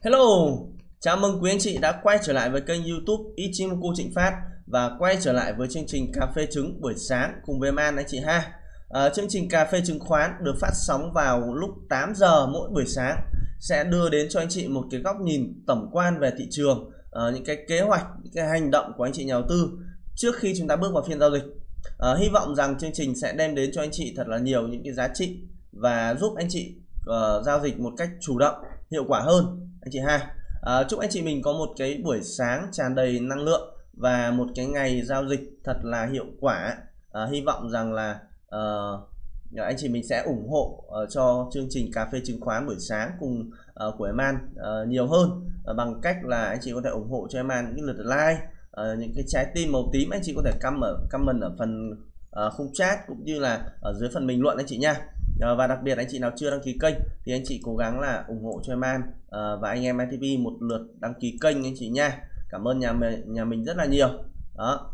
Hello, chào mừng quý anh chị đã quay trở lại với kênh YouTube Ichimoku Trịnh Phát và quay trở lại với chương trình cà phê trứng buổi sáng cùng với Man anh chị ha. Chương trình cà phê chứng khoán được phát sóng vào lúc 8 giờ mỗi buổi sáng, sẽ đưa đến cho anh chị một cái góc nhìn tổng quan về thị trường, những cái kế hoạch, những cái hành động của anh chị nhà đầu tư trước khi chúng ta bước vào phiên giao dịch. Hy vọng rằng chương trình sẽ đem đến cho anh chị thật là nhiều những cái giá trị và giúp anh chị giao dịch một cách chủ động, hiệu quả hơn anh chị ha. Chúc anh chị mình có một cái buổi sáng tràn đầy năng lượng và một cái ngày giao dịch thật là hiệu quả. Hy vọng rằng là anh chị mình sẽ ủng hộ cho chương trình cà phê chứng khoán buổi sáng cùng của em An nhiều hơn bằng cách là anh chị có thể ủng hộ cho em An những lượt like, những cái trái tim màu tím anh chị có thể comment ở phần khung chat cũng như là ở dưới phần bình luận anh chị nha. Và đặc biệt anh chị nào chưa đăng ký kênh thì anh chị cố gắng là ủng hộ cho em An và anh em ITV một lượt đăng ký kênh anh chị nha. Cảm ơn nhà mình rất là nhiều đó.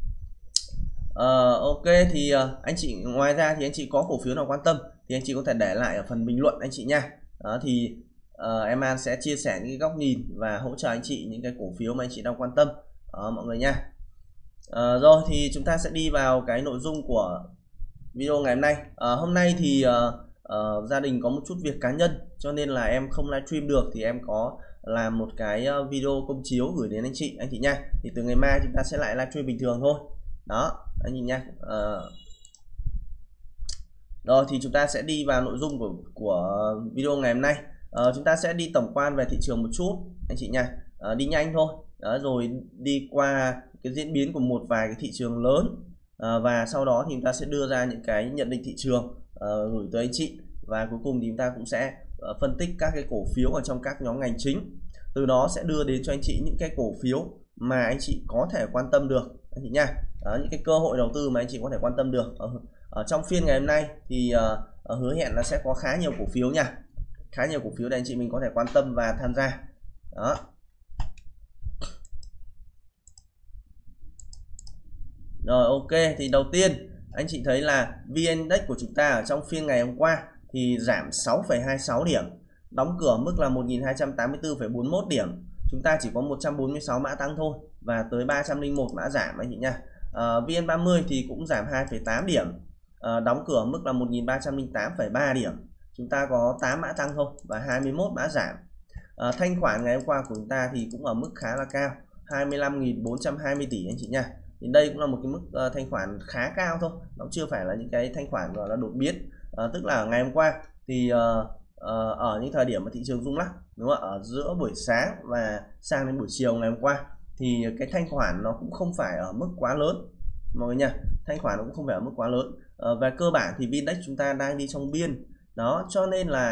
Ok thì anh chị ngoài ra thì anh chị có cổ phiếu nào quan tâm thì anh chị có thể để lại ở phần bình luận anh chị nha. Đó thì em An sẽ chia sẻ những cái góc nhìn và hỗ trợ anh chị những cái cổ phiếu mà anh chị đang quan tâm mọi người nha. Rồi thì chúng ta sẽ đi vào cái nội dung của video ngày hôm nay. Hôm nay thì gia đình có một chút việc cá nhân cho nên là em không livestream được, thì em có làm một cái video công chiếu gửi đến anh chị nha. Thì từ ngày mai chúng ta sẽ lại livestream bình thường thôi đó anh nhìn nha. Rồi thì chúng ta sẽ đi vào nội dung của video ngày hôm nay. Chúng ta sẽ đi tổng quan về thị trường một chút anh chị nha, đi nhanh thôi đó, rồi đi qua cái diễn biến của một vài cái thị trường lớn, và sau đó thì chúng ta sẽ đưa ra những cái nhận định thị trường gửi tới anh chị, và cuối cùng thì chúng ta cũng sẽ phân tích các cái cổ phiếu ở trong các nhóm ngành chính, từ đó sẽ đưa đến cho anh chị những cái cổ phiếu mà anh chị có thể quan tâm được anh chị nha. Những cái cơ hội đầu tư mà anh chị có thể quan tâm được ở trong phiên ngày hôm nay thì hứa hẹn là sẽ có khá nhiều cổ phiếu nha, khá nhiều cổ phiếu để anh chị mình có thể quan tâm và tham gia đó. Rồi ok, thì đầu tiên anh chị thấy là VN Index của chúng ta ở trong phiên ngày hôm qua thì giảm 6,26 điểm, đóng cửa mức là 1284,41 điểm. Chúng ta chỉ có 146 mã tăng thôi và tới 301 mã giảm anh chị nha. VN30 thì cũng giảm 2,8 điểm, đóng cửa mức là 1308,3 điểm. Chúng ta có 8 mã tăng thôi và 21 mã giảm. Thanh khoản ngày hôm qua của chúng ta thì cũng ở mức khá là cao, 25.420 tỷ anh chị nha. Thì đây cũng là một cái mức thanh khoản khá cao thôi, nó chưa phải là những cái thanh khoản gọi là đột biến. Tức là ngày hôm qua thì ở những thời điểm mà thị trường rung lắc, đúng không ạ, ở giữa buổi sáng và sang đến buổi chiều ngày hôm qua thì cái thanh khoản nó cũng không phải ở mức quá lớn mọi người nha, thanh khoản nó cũng không phải ở mức quá lớn. Về cơ bản thì VN-Index chúng ta đang đi trong biên đó, cho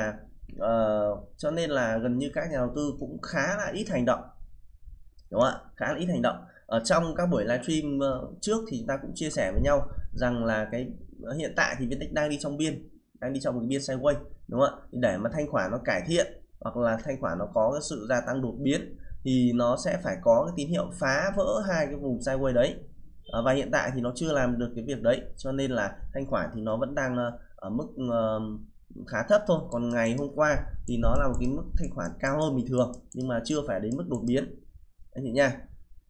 nên là gần như các nhà đầu tư cũng khá là ít hành động, đúng không ạ, khá là ít hành động. Ở trong các buổi livestream trước thì chúng ta cũng chia sẻ với nhau rằng là cái hiện tại thì VN-Index đang đi trong biên, đang đi trong một biên sideways, đúng không ạ. Để mà thanh khoản nó cải thiện hoặc là thanh khoản nó có cái sự gia tăng đột biến thì nó sẽ phải có cái tín hiệu phá vỡ hai cái vùng sideways đấy, và hiện tại thì nó chưa làm được cái việc đấy, cho nên là thanh khoản thì nó vẫn đang ở mức khá thấp thôi. Còn ngày hôm qua thì nó là một cái mức thanh khoản cao hơn bình thường nhưng mà chưa phải đến mức đột biến anh chị nha.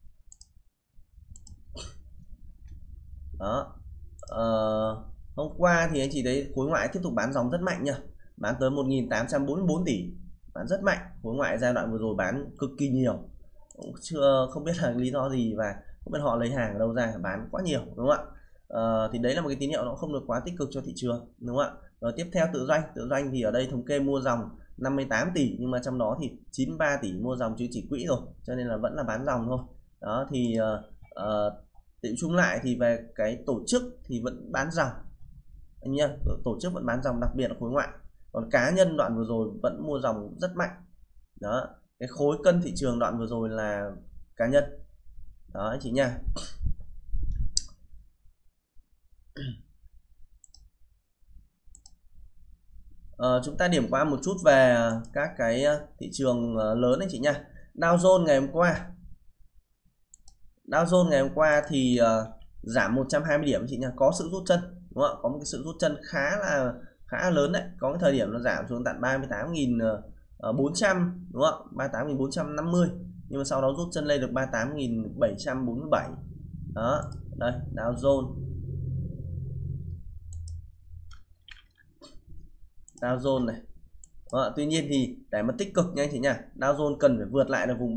Đó. Hôm qua thì anh chị thấy khối ngoại tiếp tục bán dòng rất mạnh nha, bán tới 1.844 tỷ, bán rất mạnh. Khối ngoại giai đoạn vừa rồi bán cực kỳ nhiều, cũng không biết là lý do gì và không biết họ lấy hàng ở đâu ra bán quá nhiều, đúng không ạ. Thì đấy là một cái tín hiệu nó không được quá tích cực cho thị trường, đúng không ạ. Rồi tiếp theo tự doanh thì ở đây thống kê mua dòng 58 tỷ nhưng mà trong đó thì 93 tỷ mua dòng chứng chỉ quỹ rồi, cho nên là vẫn là bán dòng thôi. Đó thì tự chung lại thì về cái tổ chức thì vẫn bán dòng anh nhá, tổ chức vẫn bán dòng, đặc biệt là khối ngoại. Còn cá nhân đoạn vừa rồi vẫn mua dòng rất mạnh đó, cái khối cân thị trường đoạn vừa rồi là cá nhân đó anh chị nha. Chúng ta điểm qua một chút về các cái thị trường lớn anh chị nha. Dow Jones ngày hôm qua thì giảm 120 điểm anh chị nha, có sự rút chân, đúng không ạ, có một cái sự rút chân khá là lớn đấy. Có cái thời điểm nó giảm xuống tận 38.000 400 đúng không? 38.450, nhưng mà sau đó rút chân lên được 38.747. Đó, đây Dow Jones. Dow Jones này. Đó, tuy nhiên thì để mà tích cực nha anh chị nha, Dow Jones cần phải vượt lại được vùng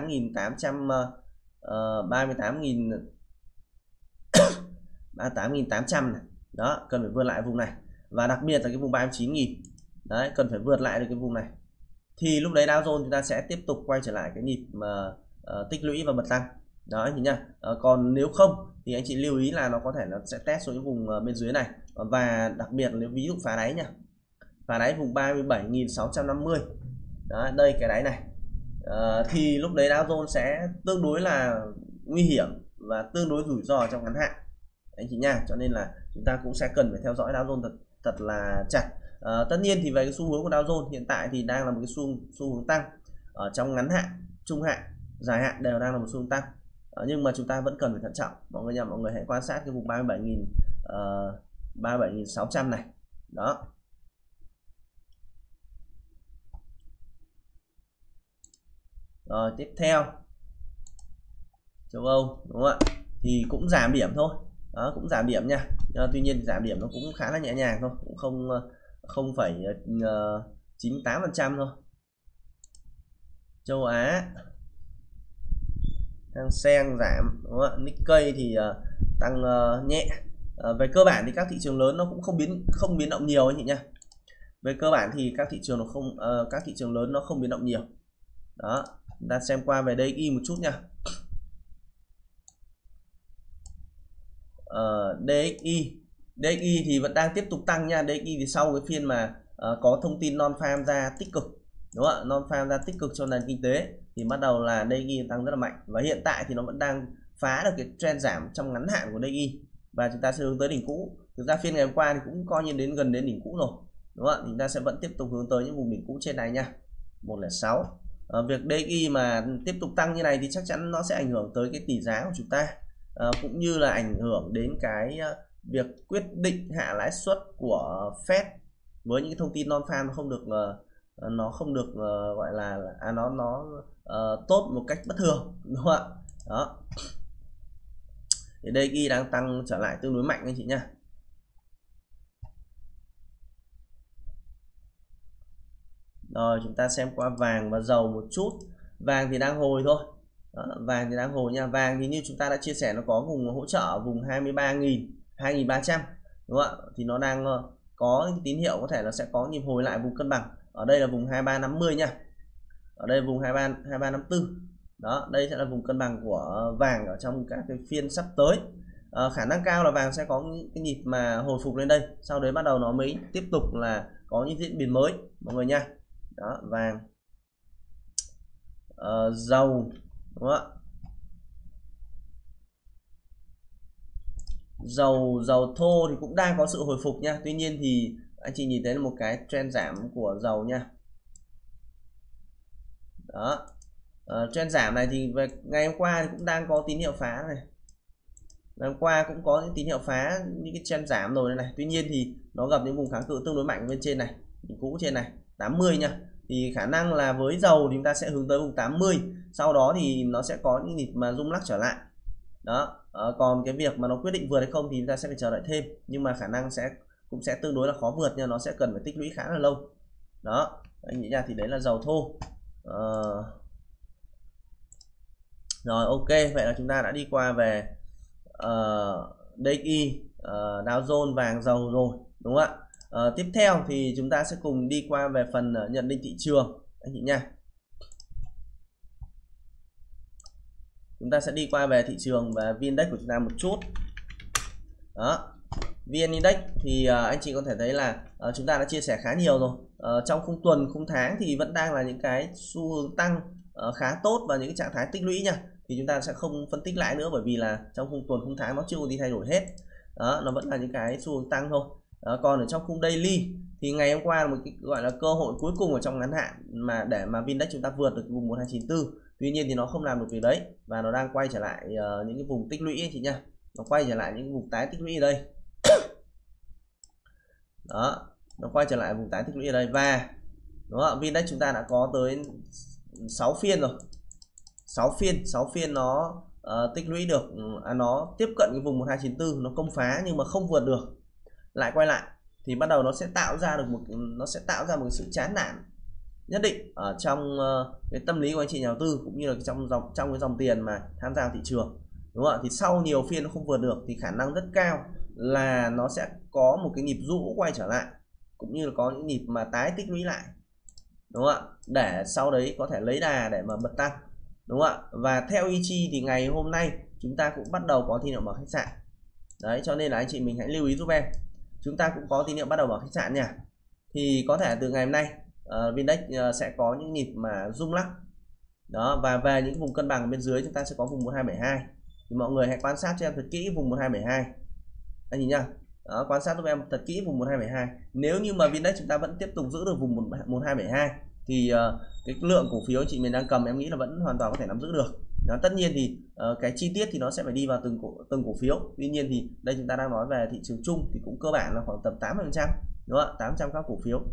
38.800 này. Đó, cần phải vượt lại vùng này, và đặc biệt là cái vùng 39.000. Đấy, cần phải vượt lại được cái vùng này thì lúc đấy Dow Jones chúng ta sẽ tiếp tục quay trở lại cái nhịp mà tích lũy và bật tăng. Đó anh chị nha. Còn nếu không thì anh chị lưu ý là nó có thể nó sẽ test xuống những vùng bên dưới này, và đặc biệt nếu ví dụ phá đáy nha, phá đáy vùng 37.650. Đó, đây cái đáy này, thì lúc đấy Dow Jones sẽ tương đối là nguy hiểm và tương đối rủi ro trong ngắn hạn anh chị nha, cho nên là chúng ta cũng sẽ cần phải theo dõi Dow Jones thật là chặt. Tất nhiên thì về cái xu hướng của Dow Jones hiện tại thì đang là một cái xu hướng tăng ở trong ngắn hạn, trung hạn, dài hạn đều đang là một xu hướng tăng, nhưng mà chúng ta vẫn cần phải thận trọng mọi người nha. Mọi người hãy quan sát cái vùng 37.600 này. Đó, rồi tiếp theo châu Âu đúng không ạ, thì cũng giảm điểm thôi. Đó, cũng giảm điểm nha. Tuy nhiên giảm điểm nó cũng khá là nhẹ nhàng thôi, cũng không 0,98% thôi. Châu Á, Hang Seng giảm đúng không ạ? Nikkei thì tăng nhẹ. Về cơ bản thì các thị trường lớn nó cũng không biến động nhiều anh chị nha. Về cơ bản thì các thị trường lớn nó không biến động nhiều. Đó, chúng ta xem qua về DXY một chút nha. DXY thì vẫn đang tiếp tục tăng nha. DXY thì sau cái phiên mà có thông tin non-farm ra tích cực, đúng không ạ, non-farm ra tích cực cho nền kinh tế thì bắt đầu là DXY tăng rất là mạnh, và hiện tại thì nó vẫn đang phá được cái trend giảm trong ngắn hạn của DXY, và chúng ta sẽ hướng tới đỉnh cũ. Thực ra phiên ngày hôm qua thì cũng coi như gần đến đỉnh cũ rồi, đúng không ạ? Chúng ta sẽ vẫn tiếp tục hướng tới những vùng đỉnh cũ trên này nha, 106. Việc DXY mà tiếp tục tăng như này thì chắc chắn nó sẽ ảnh hưởng tới cái tỷ giá của chúng ta, cũng như là ảnh hưởng đến cái việc quyết định hạ lãi suất của Fed với những cái thông tin non-farm nó không được gọi là nó tốt một cách bất thường, đúng không ạ? Đó, thì DXY đang tăng trở lại tương đối mạnh anh chị nha. Rồi chúng ta xem qua vàng và dầu một chút. Vàng thì đang hồi thôi. Đó, vàng thì đang hồi nha. Vàng thì như chúng ta đã chia sẻ nó có vùng hỗ trợ vùng 23.000, 2.300, đúng không ạ? Thì nó đang có cái tín hiệu có thể nó sẽ có nhịp hồi lại vùng cân bằng. Ở đây là vùng 2350 nha. Ở đây vùng 2354. Đó, đây sẽ là vùng cân bằng của vàng ở trong các cái phiên sắp tới. Khả năng cao là vàng sẽ có cái nhịp mà hồi phục lên đây, sau đấy bắt đầu nó mới tiếp tục là có những diễn biến mới mọi người nha. Đó, vàng, dầu, đúng không ạ? Dầu thô thì cũng đang có sự hồi phục nha. Tuy nhiên thì anh chị nhìn thấy là một cái trend giảm của dầu nha. Đó, trend giảm này thì về ngày hôm qua thì cũng đang có tín hiệu phá này. Ngày hôm qua cũng có những tín hiệu phá những cái trend giảm rồi này. Tuy nhiên thì nó gặp những vùng kháng cự tương đối mạnh bên trên này, đỉnh cũ trên này 80 nha. Thì khả năng là với dầu thì chúng ta sẽ hướng tới vùng 80, sau đó thì nó sẽ có những nhịp mà rung lắc trở lại. Đó, còn cái việc mà nó quyết định vượt hay không thì chúng ta sẽ phải chờ đợi thêm, nhưng mà khả năng cũng sẽ tương đối là khó vượt nha, nó sẽ cần phải tích lũy khá là lâu. Đó, anh nghĩ ra thì đấy là dầu thô. Rồi ok, vậy là chúng ta đã đi qua về DXY, Dow Jones, vàng, dầu rồi, đúng không ạ? Tiếp theo thì chúng ta sẽ cùng đi qua về phần nhận định thị trường anh chị nha. Chúng ta sẽ đi qua về thị trường và VN Index của chúng ta một chút. Đó, VN Index thì anh chị có thể thấy là chúng ta đã chia sẻ khá nhiều rồi. Trong khung tuần, khung tháng thì vẫn đang là những cái xu hướng tăng khá tốt và những cái trạng thái tích lũy nha. Thì chúng ta sẽ không phân tích lại nữa, bởi vì là trong khung tuần, khung tháng nó chưa có đi thay đổi hết. Đó, nó vẫn là những cái xu hướng tăng thôi. Còn ở trong khung daily thì ngày hôm qua là một cái gọi là cơ hội cuối cùng ở trong ngắn hạn mà để mà VN Index chúng ta vượt được vùng 1294. Tuy nhiên thì nó không làm được việc đấy, và nó đang quay trở lại những cái vùng tích lũy ấy chị nha. Nó quay trở lại những vùng tái tích lũy ở đây. Đó, nó quay trở lại vùng tái tích lũy ở đây, và đúng không? Vindex chúng ta đã có tới 6 phiên rồi, 6 phiên nó tích lũy được, nó tiếp cận cái vùng 1294, nó công phá nhưng mà không vượt được, lại quay lại thì bắt đầu nó sẽ tạo ra một sự chán nản nhất định ở trong cái tâm lý của anh chị nhà đầu tư, cũng như là trong cái dòng tiền mà tham gia thị trường, đúng không ạ? Thì sau nhiều phiên nó không vượt được thì khả năng rất cao là nó sẽ có một cái nhịp rũ quay trở lại, cũng như là có những nhịp mà tái tích lũy lại, đúng không ạ, để sau đấy có thể lấy đà để mà bật tăng, đúng không ạ? Và theo ý chi thì ngày hôm nay chúng ta cũng bắt đầu có tín hiệu mở khách sạn đấy, cho nên là anh chị mình hãy lưu ý giúp em, chúng ta cũng có tín hiệu bắt đầu mở khách sạn nha. Thì có thể từ ngày hôm nay Vindex sẽ có những nhịp mà rung lắc đó, và về những vùng cân bằng bên dưới chúng ta sẽ có vùng 1272, thì mọi người hãy quan sát cho em thật kỹ vùng 1272 anh nhìn nhá. Đó, quan sát giúp em thật kỹ vùng 1272. Nếu như mà Vindex chúng ta vẫn tiếp tục giữ được vùng 1272 thì cái lượng cổ phiếu anh chị mình đang cầm em nghĩ là vẫn hoàn toàn có thể nắm giữ được. Đó, tất nhiên thì cái chi tiết thì nó sẽ phải đi vào từng cổ phiếu. Tuy nhiên thì đây chúng ta đang nói về thị trường chung thì cũng cơ bản là khoảng tầm 80%, đúng không ạ? 800 các cổ phiếu.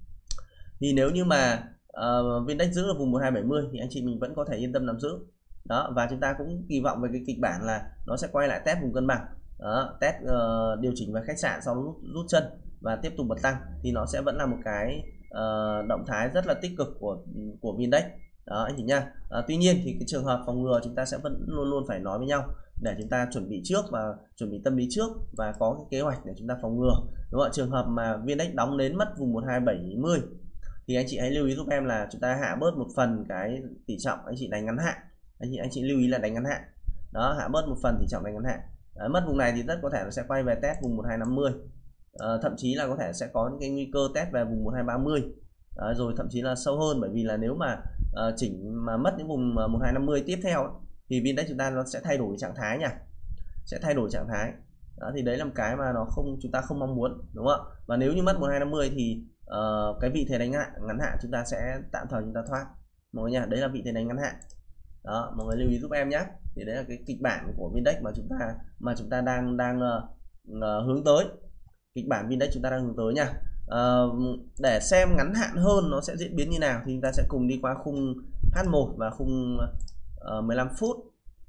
Thì nếu như mà Vindex giữ được vùng 1270 thì anh chị mình vẫn có thể yên tâm nắm giữ. Đó, và chúng ta cũng kỳ vọng về cái kịch bản là nó sẽ quay lại test vùng cân bằng. Đó, test điều chỉnh về khách sạn sau đó rút chân và tiếp tục bật tăng, thì nó sẽ vẫn là một cái động thái rất là tích cực của Vindex. Đó anh chị nha. Tuy nhiên thì cái trường hợp phòng ngừa chúng ta sẽ vẫn luôn luôn phải nói với nhau để chúng ta chuẩn bị trước và chuẩn bị tâm lý trước và có cái kế hoạch để chúng ta phòng ngừa, đúng không? Trường hợp mà Vindex đóng đến mất vùng 1270 thì anh chị hãy lưu ý giúp em là chúng ta hạ bớt một phần cái tỷ trọng anh chị đánh ngắn hạn, anh chị lưu ý là đánh ngắn hạn. Đó, hạ bớt một phần tỷ trọng đánh ngắn hạn. Đấy, mất vùng này thì rất có thể nó sẽ quay về test vùng 1250, thậm chí là có thể sẽ có những cái nguy cơ test về vùng 1230. Rồi thậm chí là sâu hơn, bởi vì là nếu mà chỉnh mà mất những vùng 1250 tiếp theo thì Vindex chúng ta nó sẽ thay đổi trạng thái nha, sẽ thay đổi trạng thái. Đó, thì đấy là một cái mà chúng ta không mong muốn, đúng không ạ? Và nếu như mất 1250 thì cái vị thế đánh ngắn hạn chúng ta sẽ tạm thời chúng ta thoát mọi người nha. Đấy là vị thế đánh ngắn hạn. Đó, mọi người lưu ý giúp em nhé. Thì đấy là cái kịch bản của Vindex mà chúng ta đang hướng tới. Kịch bản Vindex chúng ta đang hướng tới nha. Để xem ngắn hạn hơn nó sẽ diễn biến như nào thì chúng ta sẽ cùng đi qua khung H1 và khung 15 phút.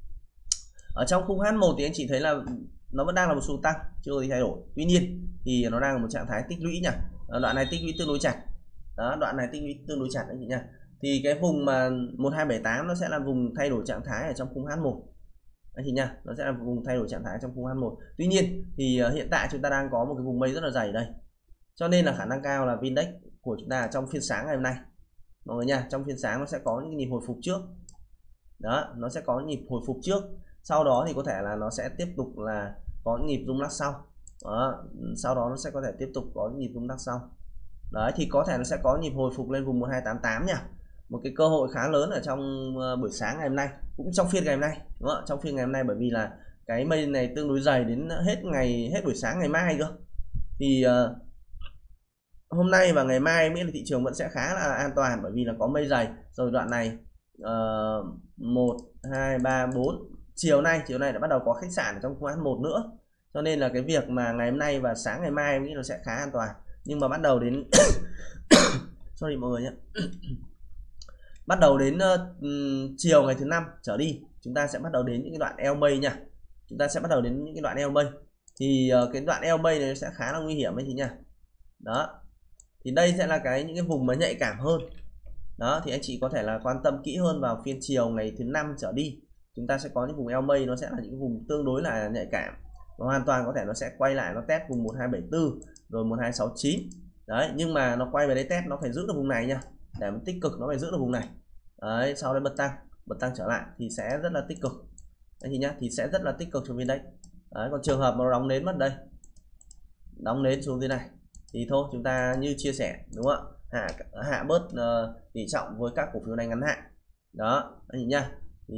Ở trong khung H1 thì anh chị thấy là nó vẫn đang là một xu tăng, chưa gì thay đổi. Tuy nhiên thì nó đang là một trạng thái tích lũy nhỉ. Đoạn này tích lũy tương đối chặt. Đó, đoạn này tích lũy tương đối chặt anh chị nha. Thì cái vùng mà 1278 nó sẽ là vùng thay đổi trạng thái ở trong khung H1 anh chị nha, nó sẽ là vùng thay đổi trạng thái trong khung H1. Tuy nhiên thì hiện tại chúng ta đang có một cái vùng mây rất là dày đây, cho nên là khả năng cao là Vindex của chúng ta trong phiên sáng ngày hôm nay mọi người nha, trong phiên sáng nó sẽ có những nhịp hồi phục trước. Đó, nó sẽ có nhịp hồi phục trước, sau đó thì có thể là nó sẽ tiếp tục là có những nhịp rung lắc sau. Đó, sau đó nó sẽ có thể tiếp tục có những nhịp rung lắc sau. Đấy, thì có thể nó sẽ có nhịp hồi phục lên vùng 1288 nha. Một cái cơ hội khá lớn ở trong buổi sáng ngày hôm nay, cũng trong phiên ngày hôm nay, đúng không? Trong phiên ngày hôm nay, bởi vì là cái mây này tương đối dày đến hết buổi sáng ngày mai cơ. Thì hôm nay và ngày mai nghĩ là thị trường vẫn sẽ khá là an toàn, bởi vì là có mây dày. Rồi đoạn này 1 2 3 4 chiều nay đã bắt đầu có khách sạn ở trong khung H1 nữa, cho nên là cái việc mà ngày hôm nay và sáng ngày mai em nghĩ nó sẽ khá an toàn. Nhưng mà bắt đầu đến sorry mọi người nhé. Bắt đầu đến chiều ngày thứ năm trở đi, chúng ta sẽ bắt đầu đến những cái đoạn eo mây nha. Chúng ta sẽ bắt đầu đến những cái đoạn eo mây. Thì cái đoạn eo mây này sẽ khá là nguy hiểm ấy chị nha. Đó. Thì đây sẽ là những cái vùng mà nhạy cảm hơn. Đó, thì anh chị có thể là quan tâm kỹ hơn vào phiên chiều ngày thứ năm trở đi. Chúng ta sẽ có những vùng eo mây, nó sẽ là những vùng tương đối là nhạy cảm. Nó hoàn toàn có thể nó sẽ quay lại, nó test vùng 1274 rồi 1269. Đấy, nhưng mà nó quay về đây test nó phải giữ được vùng này nha. Để mà tích cực nó phải giữ được vùng này. Đấy, sau đấy bật tăng trở lại thì sẽ rất là tích cực. Anh chị nhá, thì sẽ rất là tích cực cho Vindex. Đấy, còn trường hợp mà nó đóng nến mất đây, đóng nến xuống dưới này thì thôi chúng ta như chia sẻ, đúng không ạ, hạ bớt tỷ trọng với các cổ phiếu này ngắn hạn. Đó anh chị nhá.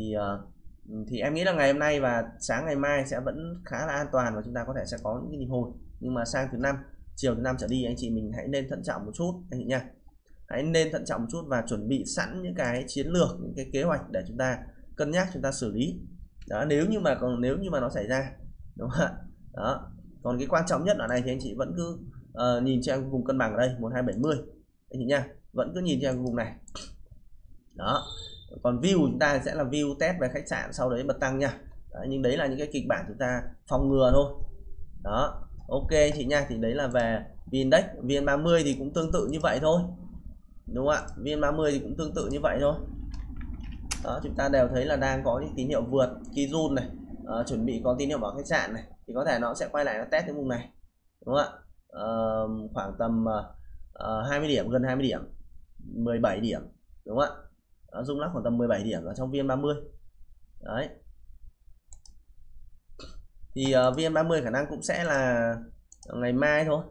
Thì em nghĩ là ngày hôm nay và sáng ngày mai sẽ vẫn khá là an toàn và chúng ta có thể sẽ có những cái nhịp hồi. Nhưng mà sang chiều thứ năm trở đi anh chị mình hãy nên thận trọng một chút anh chị nha. Hãy nên thận trọng một chút và chuẩn bị sẵn những cái chiến lược, những cái kế hoạch để chúng ta cân nhắc, chúng ta xử lý. Đó, nếu như mà nó xảy ra, đúng không ạ? Đó. Còn cái quan trọng nhất ở này thì anh chị vẫn cứ nhìn cho em vùng cân bằng ở đây 1270 anh chị nha. vẫn cứ nhìn theo cái vùng này đó. Còn view chúng ta sẽ là view test về khách sạn, sau đấy bật tăng nha. Đấy, nhưng đấy là những cái kịch bản chúng ta phòng ngừa thôi đó. Ok anh chị nha, thì đấy là về VN-Index. VN30 thì cũng tương tự như vậy thôi, đúng không ạ? VN30 thì cũng tương tự như vậy thôi đó. Chúng ta đều thấy là đang có những tín hiệu vượt Kijun này, chuẩn bị có tín hiệu vào khách sạn này, thì có thể nó sẽ quay lại nó test cái vùng này, đúng không ạ? Khoảng tầm 20 điểm, gần 20 điểm, 17 điểm, đúng không ạ? Rung lắc khoảng tầm 17 điểm ở trong VN30 đấy. Thì VN30 khả năng cũng sẽ là ngày mai thôi,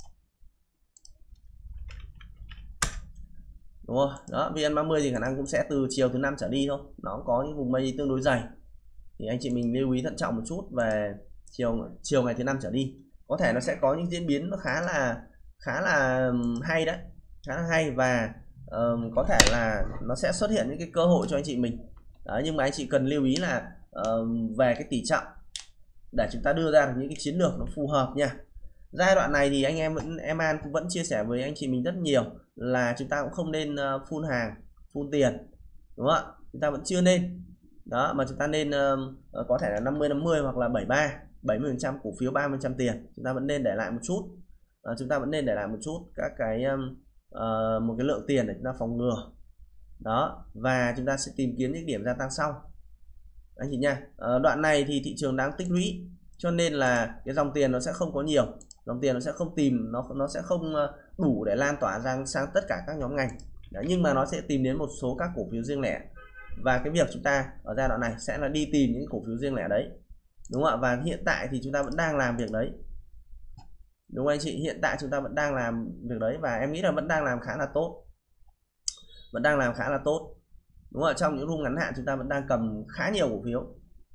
đúng không? Đó, VN30 thì khả năng cũng sẽ từ chiều thứ năm trở đi thôi, nó có những vùng mây tương đối dày, thì anh chị mình lưu ý thận trọng một chút về chiều ngày thứ năm trở đi. Có thể nó sẽ có những diễn biến nó khá là hay đấy, khá là hay, và có thể là nó sẽ xuất hiện những cái cơ hội cho anh chị mình đấy. Nhưng mà anh chị cần lưu ý là về cái tỷ trọng để chúng ta đưa ra được những cái chiến lược nó phù hợp nha. Giai đoạn này thì anh em An cũng vẫn chia sẻ với anh chị mình rất nhiều là chúng ta cũng không nên full hàng, full tiền, đúng không ạ? Chúng ta vẫn chưa nên đó, mà chúng ta nên có thể là 50-50 hoặc là 70% cổ phiếu, 30% tiền. Chúng ta vẫn nên để lại một chút, chúng ta vẫn nên để lại một chút các cái một cái lượng tiền để chúng ta phòng ngừa đó, và chúng ta sẽ tìm kiếm những điểm gia tăng sau anh chị nha. Đoạn này thì thị trường đang tích lũy, cho nên là cái dòng tiền nó sẽ không có nhiều, dòng tiền nó sẽ không tìm, nó sẽ không đủ để lan tỏa sang tất cả các nhóm ngành đấy, nhưng mà nó sẽ tìm đến một số các cổ phiếu riêng lẻ, và cái việc chúng ta ở giai đoạn này sẽ là đi tìm những cổ phiếu riêng lẻ đấy, đúng không ạ? Và hiện tại thì chúng ta vẫn đang làm việc đấy, đúng không anh chị? Hiện tại chúng ta vẫn đang làm việc đấy, và em nghĩ là vẫn đang làm khá là tốt, vẫn đang làm khá là tốt, đúng không ạ? Trong những room ngắn hạn chúng ta vẫn đang cầm khá nhiều cổ phiếu,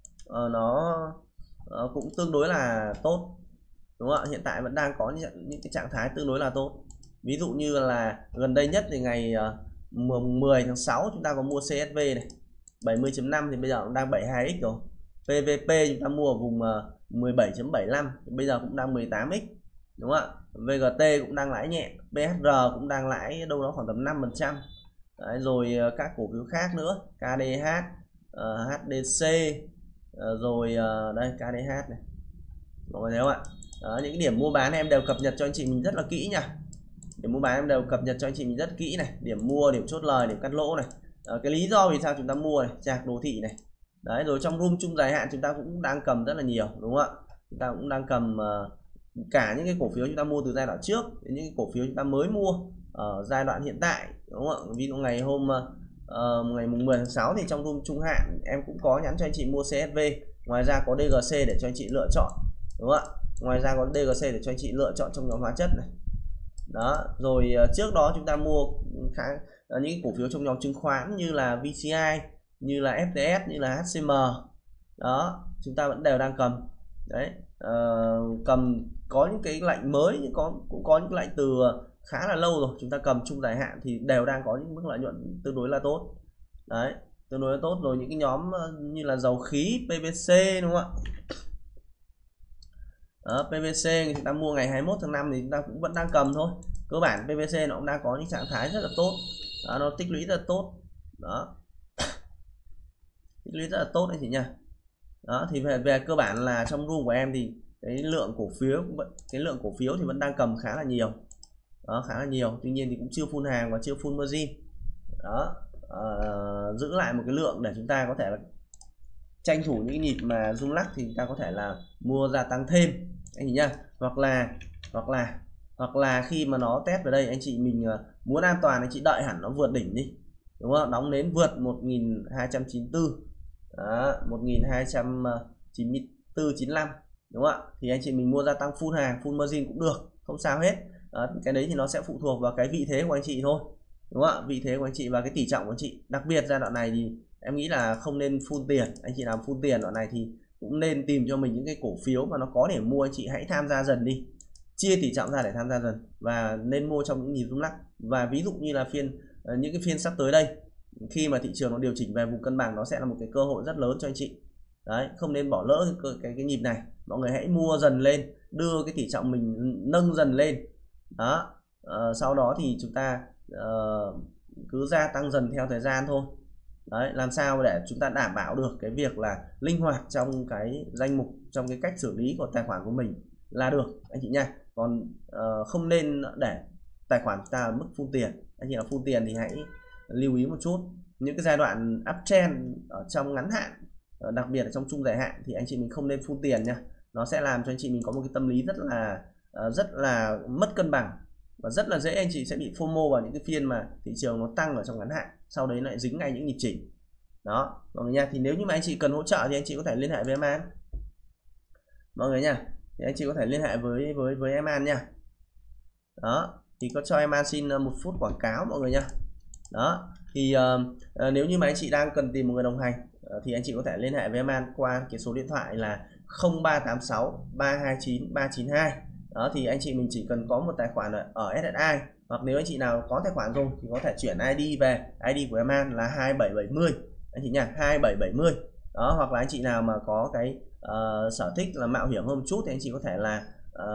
nó cũng tương đối là tốt, đúng không ạ? Hiện tại vẫn đang có những cái trạng thái tương đối là tốt. Ví dụ như là gần đây nhất thì ngày 10 tháng 6 chúng ta có mua CSV này 70.5 thì bây giờ cũng đang 72x rồi. PVP chúng ta mua ở vùng 17.75 thì bây giờ cũng đang 18x, đúng không ạ? VGT cũng đang lãi nhẹ, BHR cũng đang lãi đâu đó khoảng tầm 5%. Đấy, rồi các cổ phiếu khác nữa, KDH, HDC, rồi đây KDH này, mọi người thấy không ạ? Đó, những cái điểm mua bán em đều cập nhật cho anh chị mình rất là kỹ nha. Điểm mua bán em đều cập nhật cho anh chị mình rất kỹ này, điểm mua, điểm chốt lời, điểm cắt lỗ này, cái lý do vì sao chúng ta mua này, Trạc Đô Thị này. Đấy, rồi trong room chung dài hạn chúng ta cũng đang cầm rất là nhiều, đúng không ạ? Chúng ta cũng đang cầm cả những cái cổ phiếu chúng ta mua từ giai đoạn trước đến những cái cổ phiếu chúng ta mới mua ở giai đoạn hiện tại, đúng không ạ? Ví dụ ngày ngày 10 tháng 6 thì trong room trung hạn em cũng có nhắn cho anh chị mua CSV, ngoài ra có DGC để cho anh chị lựa chọn, đúng không ạ? Ngoài ra có DGC để cho anh chị lựa chọn trong nhóm hóa chất này đó. Rồi trước đó chúng ta mua những cổ phiếu trong nhóm chứng khoán như là VCI, như là FTS, như là HCM đó, chúng ta vẫn đều đang cầm đấy. Cầm có những cái lệnh mới, nhưng cũng có những lệnh từ khá là lâu rồi, chúng ta cầm chung dài hạn thì đều đang có những mức lợi nhuận tương đối là tốt đấy, tương đối là tốt. Rồi những cái nhóm như là dầu khí, PVC, đúng không ạ? Đó, PVC chúng ta mua ngày 21 tháng 5 thì chúng ta cũng vẫn đang cầm thôi. Cơ bản PVC nó cũng đang có những trạng thái rất là tốt đó, nó tích lũy rất là tốt đó, tích lũy rất là tốt anh chị nha. Đó thì về cơ bản là trong room của em thì cái lượng cổ phiếu thì vẫn đang cầm khá là nhiều đó, khá là nhiều. Tuy nhiên thì cũng chưa full hàng và chưa full margin đó. Giữ lại một cái lượng để chúng ta có thể là tranh thủ những cái nhịp mà rung lắc thì chúng ta có thể là mua gia tăng thêm anh chị nhá. Hoặc là khi mà nó test vào đây anh chị mình muốn an toàn, anh chị đợi hẳn nó vượt đỉnh đi, đúng không? Đóng đến vượt 1294 đó, 1294.95, đúng không ạ? Thì anh chị mình mua gia tăng full hàng, full margin cũng được, không sao hết đó. Cái đấy thì nó sẽ phụ thuộc vào cái vị thế của anh chị thôi, đúng không ạ? Vị thế của anh chị và cái tỷ trọng của anh chị. Đặc biệt giai đoạn này thì em nghĩ là không nên full tiền. Anh chị làm full tiền đoạn này thì cũng nên tìm cho mình những cái cổ phiếu mà nó có để mua, anh chị hãy tham gia dần đi, chia tỷ trọng ra để tham gia dần, và nên mua trong những nhịp rung lắc. Và ví dụ như là những cái phiên sắp tới đây, khi mà thị trường nó điều chỉnh về vùng cân bằng, nó sẽ là một cái cơ hội rất lớn cho anh chị đấy, không nên bỏ lỡ cái nhịp này. Mọi người hãy mua dần lên, đưa cái tỷ trọng mình nâng dần lên đó. Sau đó thì chúng ta cứ gia tăng dần theo thời gian thôi. Đấy, làm sao để chúng ta đảm bảo được cái việc là linh hoạt trong cái danh mục, trong cái cách xử lý của tài khoản của mình là được anh chị nha. Còn không nên để tài khoản ta ở mức phun tiền. Anh chị nào phun tiền thì hãy lưu ý một chút. Những cái giai đoạn uptrend ở trong ngắn hạn, đặc biệt là trong trung dài hạn thì anh chị mình không nên phun tiền nha. Nó sẽ làm cho anh chị mình có một cái tâm lý rất là mất cân bằng, và rất là dễ anh chị sẽ bị FOMO vào những cái phiên mà thị trường nó tăng ở trong ngắn hạn, sau đấy lại dính ngay những nhịp chỉnh đó mọi người nha. Thì nếu như mà anh chị cần hỗ trợ thì anh chị có thể liên hệ với em An mọi người nha. Thì anh chị có thể liên hệ với em An nha. Đó thì có cho em An xin 1 phút quảng cáo mọi người nha. Đó thì nếu như mà anh chị đang cần tìm một người đồng hành thì anh chị có thể liên hệ với em An qua cái số điện thoại là 0386 329 392. Đó thì anh chị mình chỉ cần có một tài khoản ở SSI, hoặc nếu anh chị nào có tài khoản rồi thì có thể chuyển ID về. ID của em An là 2770 anh chị nha, 2770. Đó, hoặc là anh chị nào mà có cái sở thích là mạo hiểm hơn một chút thì anh chị có thể là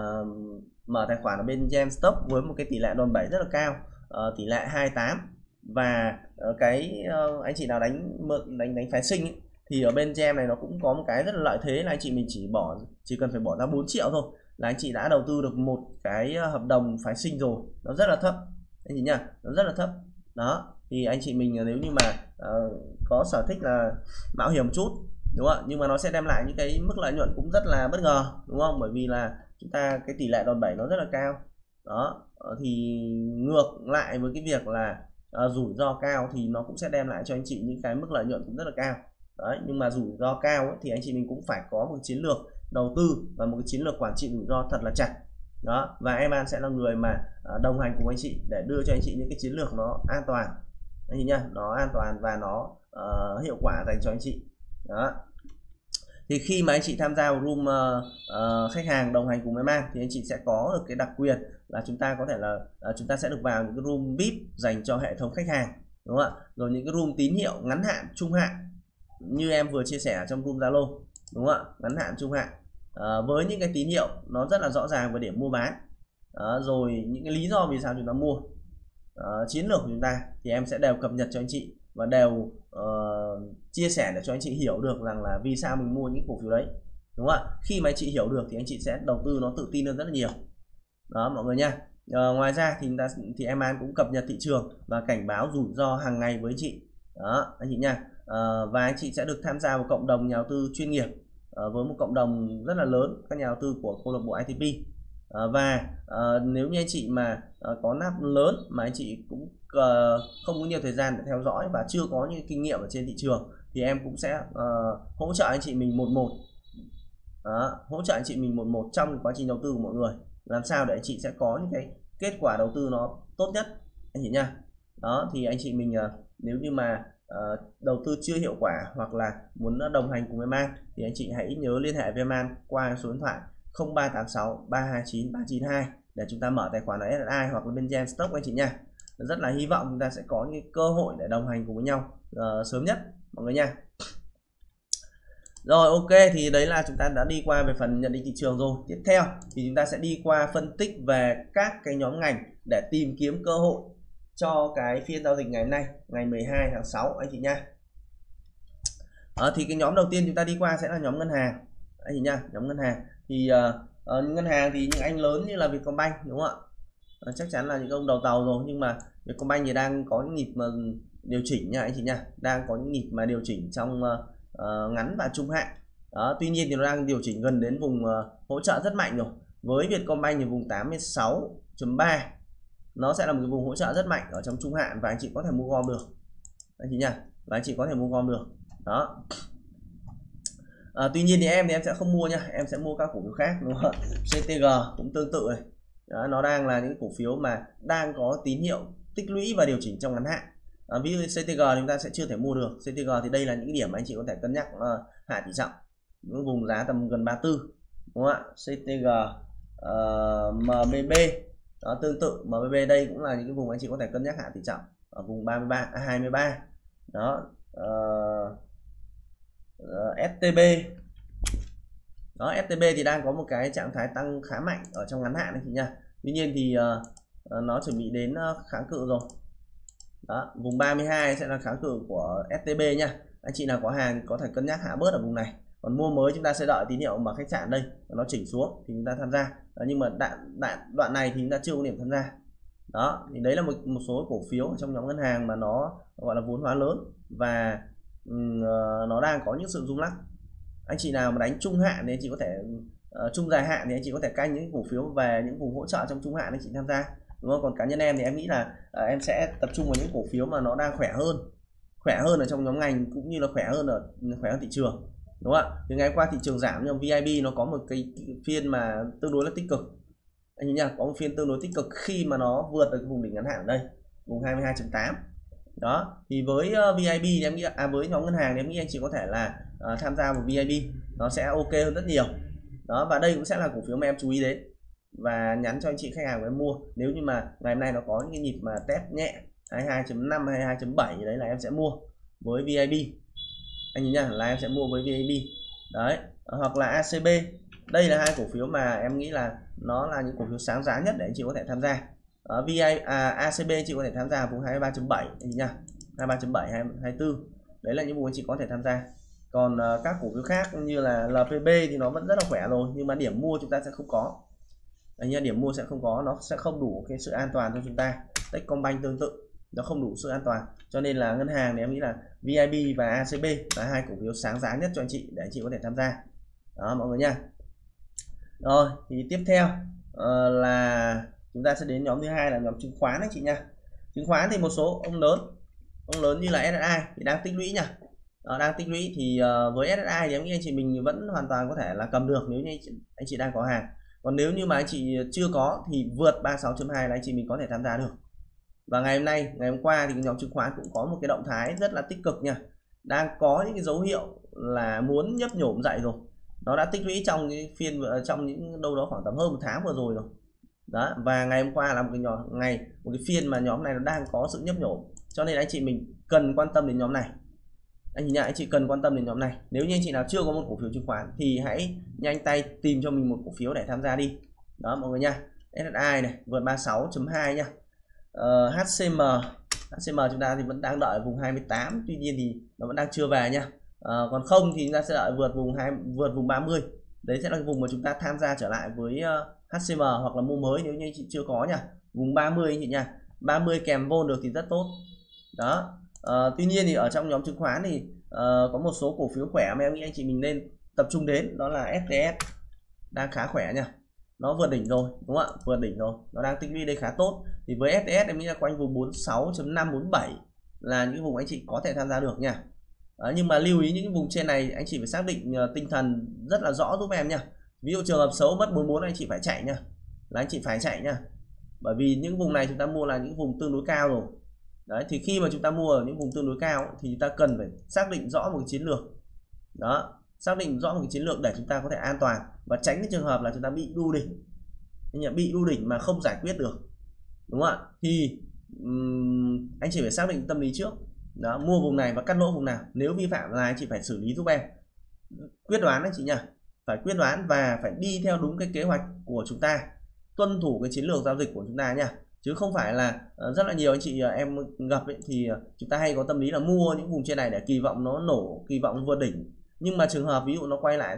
mở tài khoản ở bên GameStop với một cái tỷ lệ đòn bẩy rất là cao, tỷ lệ 28. Và anh chị nào đánh phái sinh ấy, thì ở bên Gem này nó cũng có một cái rất là lợi thế là anh chị mình chỉ cần phải bỏ ra 4 triệu thôi là anh chị đã đầu tư được một cái hợp đồng phái sinh rồi. Nó rất là thấp anh chị nha, nó rất là thấp. Đó thì anh chị mình nếu như mà có sở thích là mạo hiểm một chút, đúng không? Nhưng mà nó sẽ đem lại những cái mức lợi nhuận cũng rất là bất ngờ, đúng không? Bởi vì là chúng ta cái tỷ lệ đòn bẩy nó rất là cao. Đó thì ngược lại với cái việc là rủi ro cao thì nó cũng sẽ đem lại cho anh chị những cái mức lợi nhuận cũng rất là cao. Đấy, nhưng mà rủi ro cao ấy, thì anh chị mình cũng phải có một chiến lược đầu tư và một cái chiến lược quản trị rủi ro thật là chặt. Đó, và em An sẽ là người mà đồng hành cùng anh chị để đưa cho anh chị những cái chiến lược nó an toàn anh chị nha, nó an toàn và nó hiệu quả dành cho anh chị. Đó thì khi mà anh chị tham gia vào room khách hàng đồng hành cùng em An thì anh chị sẽ có được cái đặc quyền là chúng ta có thể là chúng ta sẽ được vào những cái room VIP dành cho hệ thống khách hàng, đúng không ạ? Rồi những cái room tín hiệu ngắn hạn, trung hạn như em vừa chia sẻ trong room Zalo, đúng không ạ? Ngắn hạn, trung hạn với những cái tín hiệu nó rất là rõ ràng về điểm mua bán, rồi những cái lý do vì sao chúng ta mua, chiến lược của chúng ta thì em sẽ đều cập nhật cho anh chị và đều chia sẻ để cho anh chị hiểu được rằng là vì sao mình mua những cổ phiếu đấy, đúng không ạ? Khi mà anh chị hiểu được thì anh chị sẽ đầu tư nó tự tin hơn rất là nhiều. Đó mọi người nha. Ngoài ra thì em An cũng cập nhật thị trường và cảnh báo rủi ro hàng ngày với anh chị. Đó anh chị nha. Và anh chị sẽ được tham gia vào cộng đồng nhà đầu tư chuyên nghiệp với một cộng đồng rất là lớn các nhà đầu tư của câu lạc bộ ITP. Và nếu như anh chị mà có nắp lớn mà anh chị cũng không có nhiều thời gian để theo dõi và chưa có những kinh nghiệm ở trên thị trường thì em cũng sẽ hỗ trợ anh chị mình hỗ trợ anh chị mình một trong quá trình đầu tư của mọi người, làm sao để anh chị sẽ có những cái kết quả đầu tư nó tốt nhất anh chị nha. Đó thì anh chị mình nếu như mà đầu tư chưa hiệu quả hoặc là muốn đồng hành cùng em An thì anh chị hãy nhớ liên hệ với em An qua số điện thoại 0386 329 392 để chúng ta mở tài khoản ở SSI hoặc là bên GameStop anh chị nha. Rất là hy vọng chúng ta sẽ có những cơ hội để đồng hành cùng với nhau sớm nhất mọi người nha. Rồi ok, thì đấy là chúng ta đã đi qua về phần nhận định thị trường rồi. Tiếp theo thì chúng ta sẽ đi qua phân tích về các cái nhóm ngành để tìm kiếm cơ hội cho cái phiên giao dịch ngày hôm nay, ngày 12 tháng 6 anh chị nha. Thì cái nhóm đầu tiên chúng ta đi qua sẽ là nhóm ngân hàng anh chị nha. Nhóm ngân hàng thì ngân hàng thì những anh lớn như là Vietcombank, đúng không ạ? Chắc chắn là những ông đầu tàu rồi, nhưng mà Vietcombank thì đang có những nhịp mà điều chỉnh nha anh chị nha, đang có những nhịp mà điều chỉnh trong ngắn và trung hạn. Đó, tuy nhiên thì nó đang điều chỉnh gần đến vùng hỗ trợ rất mạnh rồi. Với Vietcombank thì vùng 86.3 nó sẽ là một cái vùng hỗ trợ rất mạnh ở trong trung hạn và anh chị có thể mua gom được anh chị nha, và anh chị có thể mua gom được. Đó tuy nhiên thì em sẽ không mua nha, em sẽ mua các cổ phiếu khác, đúng không? CTG cũng tương tự này. Đó, nó đang là những cổ phiếu mà đang có tín hiệu tích lũy và điều chỉnh trong ngắn hạn. Ví dụ CTG chúng ta sẽ chưa thể mua được. CTG thì đây là những cái điểm anh chị có thể cân nhắc hạ tỷ trọng, những vùng giá tầm gần 34, đúng không ạ? CTG, MBB đó, tương tự MBB đây cũng là những cái vùng anh chị có thể cân nhắc hạ tỷ trọng ở vùng 23 đó. STB đó, STB thì đang có một cái trạng thái tăng khá mạnh ở trong ngắn hạn anh chị nha. Tuy nhiên thì nó chuẩn bị đến kháng cự rồi. Đó, vùng 32 sẽ là kháng cự của STB nha. Anh chị nào có hàng thì có thể cân nhắc hạ bớt ở vùng này. Còn mua mới chúng ta sẽ đợi tín hiệu mà khách sạn đây nó chỉnh xuống thì chúng ta tham gia. Nhưng mà đoạn này thì chúng ta chưa có điểm tham gia. Đó, thì đấy là một số cổ phiếu trong nhóm ngân hàng mà nó gọi là vốn hóa lớn và nó đang có những sự rung lắc. Anh chị nào mà đánh trung hạn thì anh chị có thể trung dài hạn thì anh chị có thể canh những cổ phiếu về những vùng hỗ trợ trong trung hạn anh chị tham gia, đúng không? Còn cá nhân em thì em nghĩ là em sẽ tập trung vào những cổ phiếu mà nó đang khỏe hơn ở trong nhóm ngành, cũng như là khỏe hơn thị trường, đúng không ạ? Thì ngày qua thị trường giảm nhưng VIB nó có một cái phiên mà tương đối là tích cực, anh nhìn nha, có một phiên tương đối tích cực khi mà nó vượt được vùng đỉnh ngắn hạn ở đây, vùng 22.8. Đó, thì với VIB thì em nghĩ với nhóm ngân hàng thì em nghĩ anh chị có thể là tham gia vào VIB, nó sẽ ok hơn rất nhiều. Đó, và đây cũng sẽ là cổ phiếu mà em chú ý đến và nhắn cho anh chị khách hàng của em mua. Nếu như mà ngày hôm nay nó có những cái nhịp mà test nhẹ 22.5 hay 22.7 đấy là em sẽ mua với VIB, anh nhìn nha, là em sẽ mua với VIB đấy, hoặc là ACB. Đây là hai cổ phiếu mà em nghĩ là nó là những cổ phiếu sáng giá nhất để anh chị có thể tham gia. ACB anh chị có thể tham gia vùng 23.7 anh chị nha, 23.7 24, đấy là những vùng anh chị có thể tham gia. Còn các cổ phiếu khác như là LPB thì nó vẫn rất là khỏe rồi, nhưng mà điểm mua chúng ta sẽ không có. Đấy nha, điểm mua sẽ không có, nó sẽ không đủ cái sự an toàn cho chúng ta. Techcombank tương tự, nó không đủ sự an toàn, cho nên là ngân hàng thì em nghĩ là VIB và ACB là hai cổ phiếu sáng giá nhất cho anh chị để anh chị có thể tham gia. Đó mọi người nha. Rồi thì tiếp theo là chúng ta sẽ đến nhóm thứ hai là nhóm chứng khoán anh chị nha. Chứng khoán thì một số ông lớn như là SSI thì đang tích lũy nha. Đang tích lũy thì với SSI thì em nghĩ anh chị mình vẫn hoàn toàn có thể là cầm được nếu như anh chị đang có hàng. Còn nếu như mà anh chị chưa có thì vượt 36.2 là anh chị mình có thể tham gia được. Và ngày hôm qua thì nhóm chứng khoán cũng có một cái động thái rất là tích cực nha, đang có những cái dấu hiệu là muốn nhấp nhổm dậy rồi. Nó đã tích lũy trong cái phiên trong những đâu đó khoảng tầm hơn một tháng vừa rồi. Đó, và ngày hôm qua là một cái phiên mà nhóm này nó đang có sự nhấp nhổm, cho nên anh chị mình cần quan tâm đến nhóm này. Anh chị anh chị cần quan tâm đến nhóm này. Nếu như anh chị nào chưa có một cổ phiếu chứng khoán thì hãy nhanh tay tìm cho mình một cổ phiếu để tham gia đi. Đó mọi người nha. SSI này vượt 36.2 nha. HCM chúng ta thì vẫn đang đợi vùng 28, tuy nhiên thì nó vẫn đang chưa về nha. Còn không thì chúng ta sẽ đợi vượt vùng 30. Đấy sẽ là vùng mà chúng ta tham gia trở lại với HCM hoặc là mua mới nếu như anh chị chưa có nha. Vùng 30 anh chị nha. 30 kèm vô được thì rất tốt. Đó. Tuy nhiên thì ở trong nhóm chứng khoán thì có một số cổ phiếu khỏe mà em nghĩ anh chị mình nên tập trung đến, đó là STS đang khá khỏe nha. Nó vượt đỉnh rồi, đúng không ạ? Vượt đỉnh rồi, nó đang tích lũy đây khá tốt. Thì với STS em nghĩ là quanh vùng 46.5 47 là những vùng anh chị có thể tham gia được nha. Nhưng mà lưu ý những vùng trên này anh chị phải xác định tinh thần rất là rõ giúp em nha. Ví dụ trường hợp xấu mất 44 anh chị phải chạy nha, là anh chị phải chạy nha. Bởi vì những vùng này chúng ta mua là những vùng tương đối cao rồi. Đấy, thì khi mà chúng ta mua ở những vùng tương đối cao thì chúng ta cần phải xác định rõ một cái chiến lược. Đó, xác định rõ một cái chiến lược để chúng ta có thể an toàn và tránh cái trường hợp là chúng ta bị đu đỉnh. Bị đu đỉnh mà không giải quyết được, đúng không ạ? Thì anh chỉ phải xác định tâm lý trước. Đó, mua vùng này và cắt lỗ vùng nào. Nếu vi phạm là anh chị phải xử lý giúp em. Quyết đoán anh chị nhỉ, phải quyết đoán và phải đi theo đúng cái kế hoạch của chúng ta, tuân thủ cái chiến lược giao dịch của chúng ta nha. Chứ không phải là rất là nhiều anh chị em gặp ấy, thì chúng ta hay có tâm lý là mua những vùng trên này để kỳ vọng nó nổ, kỳ vọng vượt đỉnh, nhưng mà trường hợp ví dụ nó quay lại,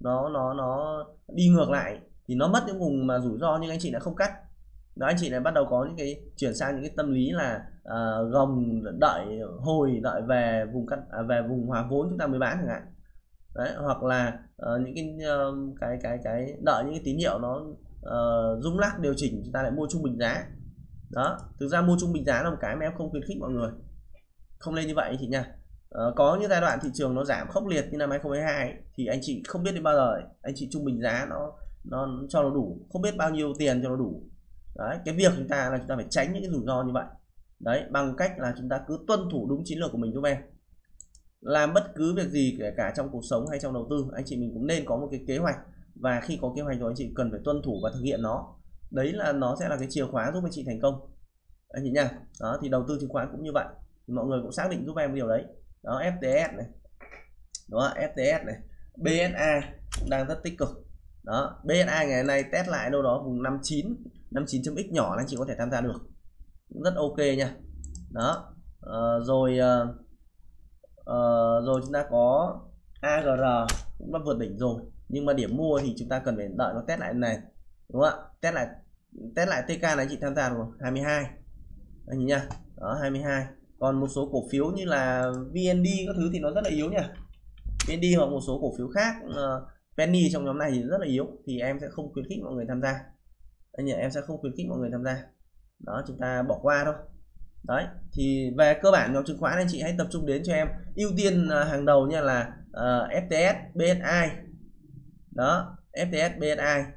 nó đi ngược lại thì nó mất những vùng mà rủi ro nhưng anh chị lại không cắt. Đó, anh chị lại bắt đầu có những cái chuyển sang những cái tâm lý là gồng đợi về vùng hòa vốn chúng ta mới bán chẳng hạn. Đấy, hoặc là những cái đợi những cái tín hiệu nó rung lắc điều chỉnh chúng ta lại mua trung bình giá. Đó, thực ra mua trung bình giá là một cái mà em không khuyến khích mọi người, không nên như vậy chị nha. Có những giai đoạn thị trường nó giảm khốc liệt như năm 2022 thì anh chị không biết đến bao giờ anh chị trung bình giá nó cho nó đủ, không biết bao nhiêu tiền cho nó đủ. Đấy, cái việc chúng ta phải tránh những cái rủi ro như vậy. Đấy, bằng cách là chúng ta cứ tuân thủ đúng chiến lược của mình giúp em. Làm bất cứ việc gì kể cả trong cuộc sống hay trong đầu tư, anh chị mình cũng nên có một cái kế hoạch, và khi có kế hoạch rồi anh chị cần phải tuân thủ và thực hiện nó. Đấy là nó sẽ là cái chìa khóa giúp anh chị thành công, anh chị nha. Đó, thì đầu tư chứng khoán cũng như vậy, thì mọi người cũng xác định giúp em điều đấy. Đó, FTS này, đó, FTS này, BSA cũng đang rất tích cực. Đó, BSA ngày nay test lại đâu đó vùng 59.x nhỏ là anh chị có thể tham gia được, cũng rất ok nha. Đó, Rồi chúng ta có AGR cũng đã vượt đỉnh rồi, nhưng mà điểm mua thì chúng ta cần phải đợi nó test lại này, đúng không ạ? Test lại TK này chị tham gia rồi 22 anh nhìn nha, đó 22. Còn một số cổ phiếu như là VND các thứ thì nó rất là yếu nha. VND hoặc một số cổ phiếu khác, Penny trong nhóm này thì rất là yếu, thì em sẽ không khuyến khích mọi người tham gia. Anh nhỉ, em sẽ không khuyến khích mọi người tham gia. Đó, chúng ta bỏ qua thôi. Đấy, thì về cơ bản nhóm chứng khoán anh chị hãy tập trung đến cho em. Ưu tiên hàng đầu nha là FTS, BSI. Đó, FTS, BSI.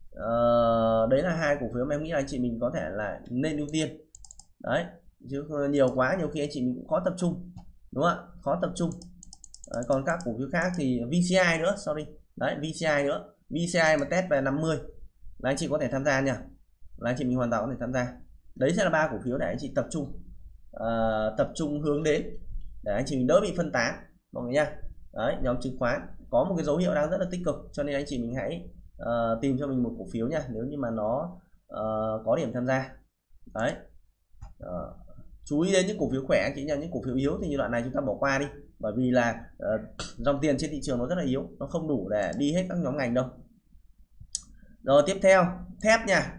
Đấy là hai cổ phiếu mà em nghĩ là anh chị mình có thể là nên ưu tiên. Đấy, chứ nhiều quá nhiều khi anh chị mình cũng khó tập trung, đúng không ạ? Khó tập trung. Đấy, còn các cổ phiếu khác thì VCI nữa, sorry. Đấy, VCI nữa. VCI mà test về 50 là anh chị có thể tham gia nha. Là anh chị mình hoàn toàn có thể tham gia. Đấy sẽ là ba cổ phiếu để anh chị tập trung hướng đến để anh chị mình đỡ bị phân tán mọi người nha. Đấy, nhóm chứng khoán có một cái dấu hiệu đang rất là tích cực, cho nên anh chị mình hãy tìm cho mình một cổ phiếu nha, nếu như mà nó có điểm tham gia. Đấy, chú ý đến những cổ phiếu khỏe anh chị nha. Những cổ phiếu yếu thì như đoạn này chúng ta bỏ qua đi, bởi vì là dòng tiền trên thị trường nó rất là yếu, nó không đủ để đi hết các nhóm ngành đâu. Rồi tiếp theo thép nha.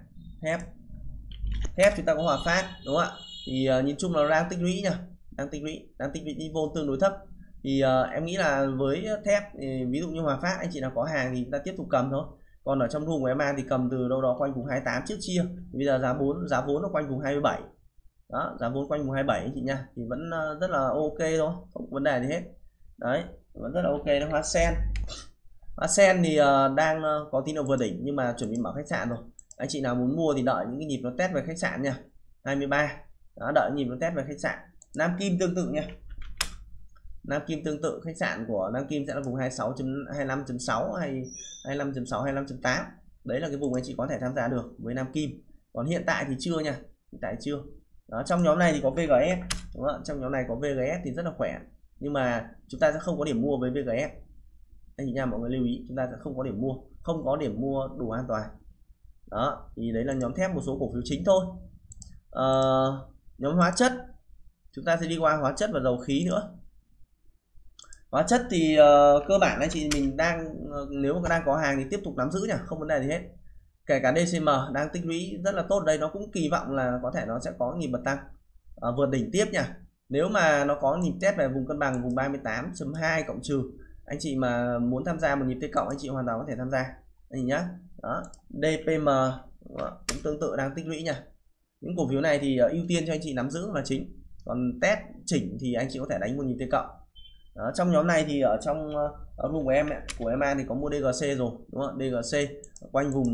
Thép chúng ta có Hòa Phát, đúng không ạ? Thì nhìn chung là đang tích lũy nha, đang tích lũy đi vô tương đối thấp. Thì em nghĩ là với thép thì, ví dụ như Hòa Phát anh chị nào có hàng thì chúng ta tiếp tục cầm thôi. Còn ở trong room của em thì cầm từ đâu đó quanh vùng 28 trước chia. Bây giờ giá vốn nó quanh vùng 27. Đó, giá vốn quanh vùng 27 anh chị nha, thì vẫn rất là ok thôi, không vấn đề gì hết. Đấy, vẫn rất là ok. Nó Hoa Sen thì đang có tín hiệu vượt đỉnh nhưng mà chuẩn bị mở khách sạn rồi. Anh chị nào muốn mua thì đợi những cái nhịp nó test về khách sạn nha, 23. Đó, đợi nhịp nó test về khách sạn. Nam Kim tương tự nha. Nam Kim tương tự, khách sạn của Nam Kim sẽ là vùng 25.6 hay 25.6 25.8. Đấy là cái vùng anh chị có thể tham gia được với Nam Kim. Còn hiện tại thì chưa nha, hiện tại chưa. Đó, trong nhóm này thì có VGS, đúng không? Trong nhóm này có VGS thì rất là khỏe, nhưng mà chúng ta sẽ không có điểm mua với VGS. Anh chị nha, mọi người lưu ý, chúng ta sẽ không có điểm mua đủ an toàn. Đó, thì đấy là nhóm thép, một số cổ phiếu chính thôi. Nhóm hóa chất, chúng ta sẽ đi qua hóa chất và dầu khí nữa. Hóa chất thì cơ bản anh chị mình nếu mà đang có hàng thì tiếp tục nắm giữ nha, không vấn đề gì hết. Kể cả DCM đang tích lũy rất là tốt đây, nó cũng kỳ vọng là có thể nó sẽ có nhịp bật tăng, vượt đỉnh tiếp nha. Nếu mà nó có nhịp test về vùng cân bằng vùng 38.2 cộng trừ, anh chị mà muốn tham gia một nhịp T cộng anh chị hoàn toàn có thể tham gia anh chị nhá. Đó, DPM cũng tương tự đang tích lũy nha. Những cổ phiếu này thì ưu tiên cho anh chị nắm giữ là chính, còn test chỉnh thì anh chị có thể đánh một nhịp T cộng. Đó, trong nhóm này thì ở trong vùng của em thì có mua DGC rồi, đúng không? DGC quanh vùng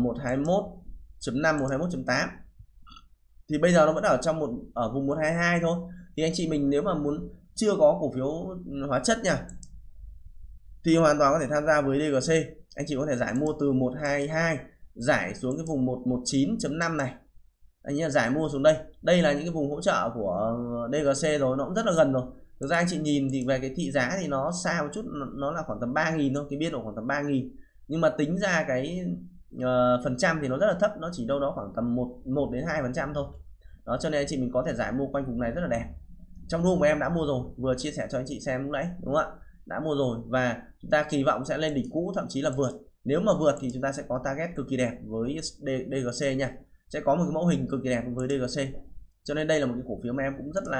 121.5 121.8 thì bây giờ nó vẫn ở vùng 122 thôi. Thì anh chị mình nếu mà chưa có cổ phiếu hóa chất nha thì hoàn toàn có thể tham gia với DGC. Anh chị có thể giải mua từ 122 giải xuống cái vùng 119.5 này, anh nhớ giải mua xuống đây. Đây là những cái vùng hỗ trợ của DGC rồi, nó cũng rất là gần rồi. Thực ra anh chị nhìn thì về cái thị giá thì nó xa một chút, nó là khoảng tầm 3.000 thôi, cái biên độ khoảng tầm 3.000, nhưng mà tính ra cái phần trăm thì nó rất là thấp, nó chỉ đâu đó khoảng tầm 1 đến 2% thôi. Đó, cho nên anh chị mình có thể giải mua quanh vùng này rất là đẹp. Trong room của em đã mua rồi, vừa chia sẻ cho anh chị xem lúc nãy, đúng không ạ? Đã mua rồi và chúng ta kỳ vọng sẽ lên đỉnh cũ, thậm chí là vượt. Nếu mà vượt thì chúng ta sẽ có target cực kỳ đẹp với DGC nha, sẽ có một cái mẫu hình cực kỳ đẹp với DGC. Cho nên đây là một cái cổ phiếu mà em cũng rất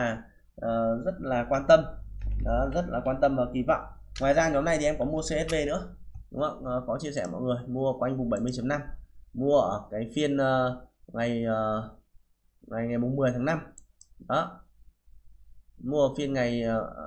là quan tâm. Đó, rất là quan tâm và kỳ vọng. Ngoài ra nhóm này thì em có mua CSV nữa, đúng không? Có chia sẻ mọi người mua quanh vùng 70.5, mua ở cái phiên ngày mùng 10 tháng 5. Đó, mua phiên ngày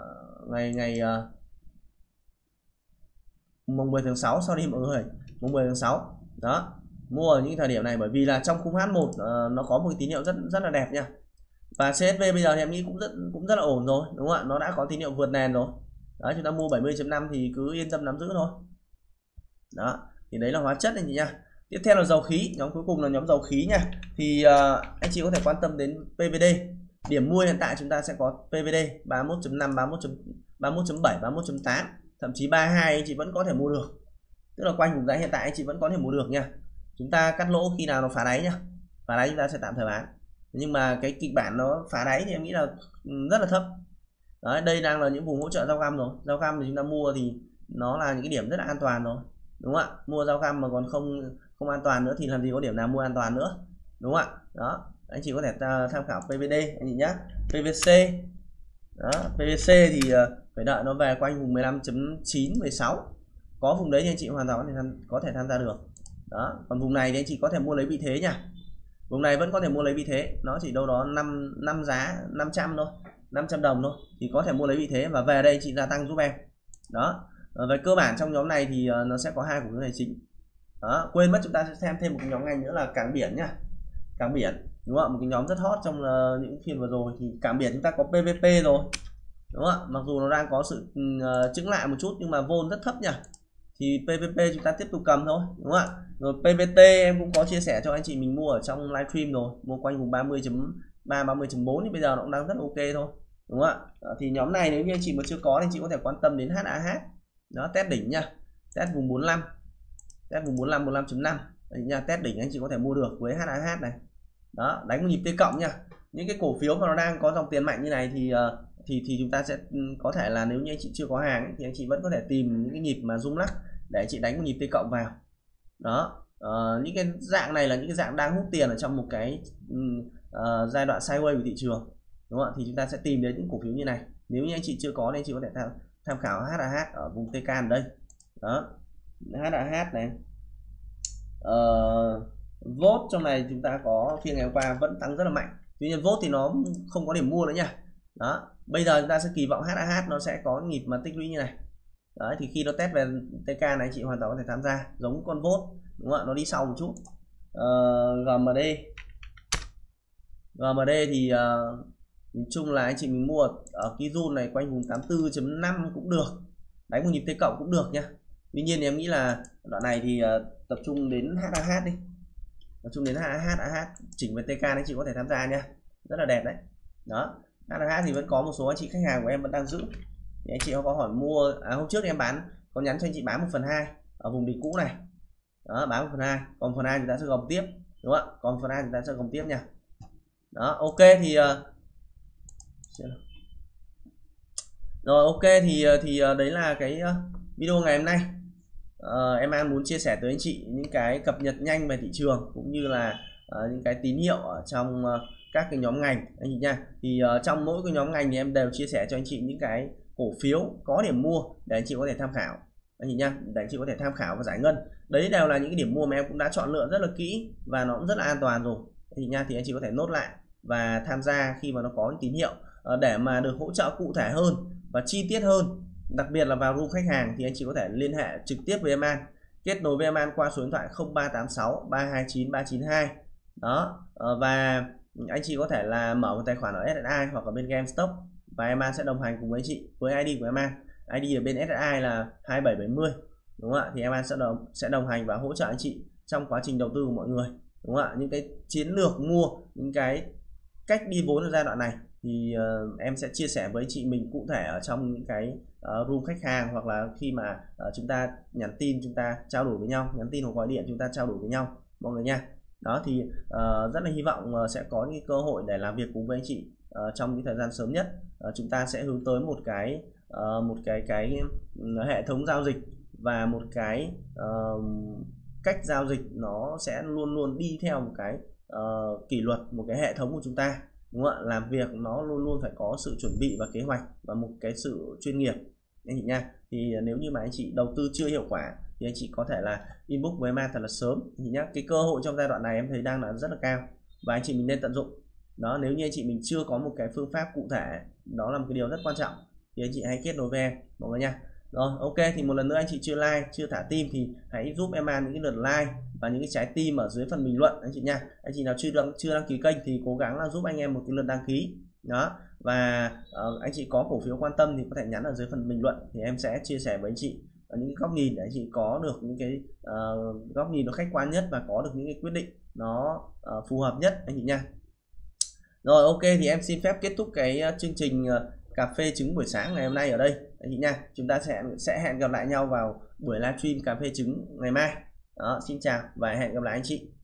mùng 10 tháng 6, sau đi mọi người, mùng 10 tháng 6. Đó, mua ở những thời điểm này bởi vì là trong khung H1 nó có một cái tín hiệu rất là đẹp nha. Và CSV bây giờ thì em nghĩ cũng rất là ổn rồi, đúng không ạ? Nó đã có tín hiệu vượt nền rồi. Đó, chúng ta mua 70.5 thì cứ yên tâm nắm giữ thôi. Đó, thì đấy là hóa chất anh chị nha. Tiếp theo là dầu khí, nhóm cuối cùng là nhóm dầu khí nha. Thì anh chị có thể quan tâm đến PVD. Điểm mua hiện tại chúng ta sẽ có PVD 31.5, 31.7, 31.8, thậm chí 32 anh chị vẫn có thể mua được. Tức là quanh vùng giá hiện tại anh chị vẫn có thể mua được nha. Chúng ta cắt lỗ khi nào nó phá đáy nhá. Phá đáy chúng ta sẽ tạm thời bán. nhưng mà cái kịch bản nó phá đáy thì em nghĩ là rất là thấp. Đấy, đây đang là những vùng hỗ trợ giao găm rồi. Giao găm thì chúng ta mua thì nó là những cái điểm rất là an toàn rồi, đúng không ạ? Mua giao găm mà còn không an toàn nữa thì làm gì có điểm nào mua an toàn nữa, đúng không ạ? Đó, anh chị có thể tham khảo PVD anh chị nhé. PVC đó, PVC thì phải đợi nó về quanh vùng 15.9 16, có vùng đấy thì anh chị hoàn toàn có thể tham gia được. Đó, còn vùng này thì anh chị có thể mua lấy vị thế nha. Vùng này vẫn có thể mua lấy vị thế, nó chỉ đâu đó 5 giá 500 thôi, 500 đồng thôi, thì có thể mua lấy vị thế và về đây anh chị gia tăng giúp em. Đó, về cơ bản trong nhóm này thì nó sẽ có hai cổ phiếu tài chính. Đó, quên mất chúng ta sẽ xem thêm một cái nhóm ngành nữa là cảng biển nhá. Cảng biển, đúng không? Một cái nhóm rất hot trong những phiên vừa rồi. Thì cảng biển chúng ta có PVP rồi, đúng không ạ? Mặc dù nó đang có sự chững lại một chút nhưng mà vốn rất thấp nhỉ, thì PVP chúng ta tiếp tục cầm thôi, đúng không ạ? Rồi PVT em cũng có chia sẻ cho anh chị mình mua ở trong livestream rồi, mua quanh vùng 30.3 30.4 thì bây giờ nó cũng đang rất ok thôi, đúng không ạ? Thì nhóm này nếu như anh chị mà chưa có thì anh chị có thể quan tâm đến HAH. Nó test đỉnh nha, test vùng 45, test vùng 45 45.5 nha, test đỉnh anh chị có thể mua được với HAH này. Đó, đánh một nhịp T cộng nha. Những cái cổ phiếu mà nó đang có dòng tiền mạnh như này thì chúng ta sẽ có thể là nếu như anh chị chưa có hàng ấy, thì anh chị vẫn có thể tìm những cái nhịp mà rung lắc để anh chị đánh một nhịp T cộng vào. Đó, những cái dạng này là những cái dạng đang hút tiền ở trong một cái giai đoạn sideways của thị trường, đúng không ạ? Thì chúng ta sẽ tìm đến những cổ phiếu như này. Nếu như anh chị chưa có thì anh chị có thể tham khảo HAH ở vùng TK ở đây. Đó, HAH này. VOT trong này chúng ta có phiên ngày hôm qua vẫn tăng rất là mạnh, tuy nhiên VOT thì nó không có điểm mua nữa nha. Đó, bây giờ chúng ta sẽ kỳ vọng HAH nó sẽ có nhịp mà tích lũy như này. Đấy, thì khi nó test về TK này anh chị hoàn toàn có thể tham gia giống con VOT, đúng không ạ? Nó đi sau một chút. GMD thì nhìn chung là anh chị mình mua ở cái zone này quanh vùng 84.5 cũng được, đánh một nhịp T cộng cũng được nha. Tuy nhiên thì em nghĩ là đoạn này thì tập trung đến HAH đi, tập trung đến HAH chỉnh về TK anh chị có thể tham gia nha, rất là đẹp đấy. Đó, HAH thì vẫn có một số anh chị khách hàng của em vẫn đang giữ, thì anh chị có hỏi mua hôm trước em bán có nhắn cho anh chị bán 1/2 ở vùng đỉnh cũ này. Đó, bán 1/2, còn phần 2 chúng ta sẽ gồng tiếp, đúng không ạ? Còn phần 2 chúng ta sẽ gồng tiếp nha. Đó, ok thì rồi ok thì đấy là cái video ngày hôm nay. Em An muốn chia sẻ tới anh chị những cái cập nhật nhanh về thị trường cũng như là những cái tín hiệu ở trong các cái nhóm ngành anh chị nha. Thì trong mỗi cái nhóm ngành thì em đều chia sẻ cho anh chị những cái cổ phiếu có điểm mua để anh chị có thể tham khảo anh chị nha, để anh chị có thể tham khảo và giải ngân. Đấy đều là những cái điểm mua mà em cũng đã chọn lựa rất là kỹ và nó cũng rất là an toàn rồi anh chị nha. Thì anh chị có thể nốt lại và tham gia khi mà nó có những tín hiệu để mà được hỗ trợ cụ thể hơn và chi tiết hơn. Đặc biệt là vào room khách hàng thì anh chị có thể liên hệ trực tiếp với em An, kết nối với em An qua số điện thoại 0386 329 392. Đó, và anh chị có thể là mở một tài khoản ở SSI hoặc ở bên GameStop và em An sẽ đồng hành cùng với anh chị với ID của em An. ID ở bên SSI là 2770, đúng không ạ? Thì em An sẽ đồng hành và hỗ trợ anh chị trong quá trình đầu tư của mọi người, đúng không ạ? Những cái chiến lược mua, những cái cách đi vốn ở giai đoạn này thì em sẽ chia sẻ với chị mình cụ thể ở trong những cái room khách hàng, hoặc là khi mà chúng ta nhắn tin chúng ta trao đổi với nhau, nhắn tin hoặc gọi điện chúng ta trao đổi với nhau mọi người nha. Đó thì rất là hy vọng sẽ có những cơ hội để làm việc cùng với anh chị trong những thời gian sớm nhất. Chúng ta sẽ hướng tới một cái hệ thống giao dịch và một cái cách giao dịch nó sẽ luôn luôn đi theo một cái kỷ luật, một cái hệ thống của chúng ta, đúng không ạ? Làm việc nó luôn luôn phải có sự chuẩn bị và kế hoạch và một cái sự chuyên nghiệp anh chị nha. Thì nếu như mà anh chị đầu tư chưa hiệu quả thì anh chị có thể là inbox với em thật là sớm anh chị nhé. Cái cơ hội trong giai đoạn này em thấy đang là rất là cao và anh chị mình nên tận dụng. Đó, nếu như anh chị mình chưa có một cái phương pháp cụ thể, đó là một cái điều rất quan trọng, thì anh chị hãy kết nối với em mọi người nha. Rồi ok, thì một lần nữa anh chị chưa like chưa thả tim thì hãy giúp em An những cái lượt like và những cái trái tim ở dưới phần bình luận anh chị nha. Anh chị nào chưa đăng ký kênh thì cố gắng là giúp anh em một cái lượt đăng ký. Đó, và anh chị có cổ phiếu quan tâm thì có thể nhắn ở dưới phần bình luận thì em sẽ chia sẻ với anh chị những góc nhìn để anh chị có được những cái góc nhìn nó khách quan nhất và có được những cái quyết định nó phù hợp nhất anh chị nha. Rồi ok, thì em xin phép kết thúc cái chương trình cà phê trứng buổi sáng ngày hôm nay ở đây anh chị nha. Chúng ta sẽ hẹn gặp lại nhau vào buổi livestream cà phê trứng ngày mai. Đó, xin chào và hẹn gặp lại anh chị.